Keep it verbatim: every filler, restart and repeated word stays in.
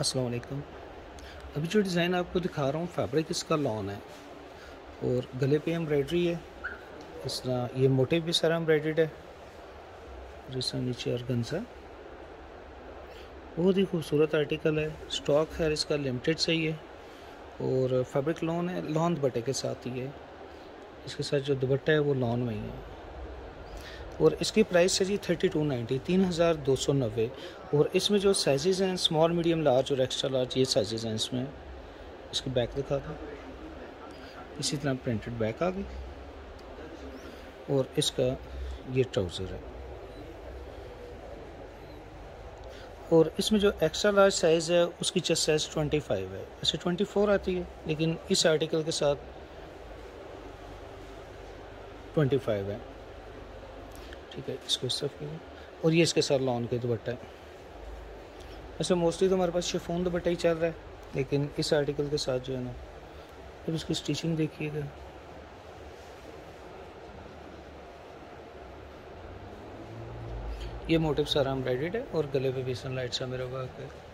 अस्सलाम वालेकुम। अभी जो डिज़ाइन आपको दिखा रहा हूँ फैब्रिक इसका लॉन है और गले पे एम्ब्रॉयडरी है। इस तरह ये मोटिव भी सारा एम्ब्रॉयडर्ड है। जैसा नीचे ऑर्गेन्जा, बहुत ही खूबसूरत आर्टिकल है। स्टॉक है इसका लिमिटेड सही है और फैब्रिक लॉन है, लॉन दुपट्टे के साथ ही है। इसके साथ जो दुपट्टा है वो लॉन में ही है और इसकी प्राइस है जी थर्टी टू नाइन्टी तीन हज़ार दो सौ नब्बे। और इसमें जो साइजेज़ हैं स्मॉल, मीडियम, लार्ज और एक्स्ट्रा लार्ज, ये साइजेज़ हैं इसमें। इसकी बैक दिखा दूँ, इसी तरह प्रिंटेड बैक आ गई और इसका ये ट्राउज़र है। और इसमें जो एक्स्ट्रा लार्ज साइज़ है उसकी चेस्ट साइज़ ट्वेंटी फाइव है, ऐसे ट्वेंटी फोर आती है लेकिन इस आर्टिकल के साथ ट्वेंटी फाइव है। ठीक है, इसको इस तरफ कीजिए और ये इसके साथ लॉन के दुपट्टा है। ऐसे मोस्टली तो हमारे पास शिफॉन दुपट्टा ही चल रहा है, लेकिन इस आर्टिकल के साथ जो है ना, अब इसकी स्टिचिंग देखिएगा। ये मोटिव सारा एम्ब्रॉयडर्ड है और गले पे भी सनलाइट सा मेरा वर्क है।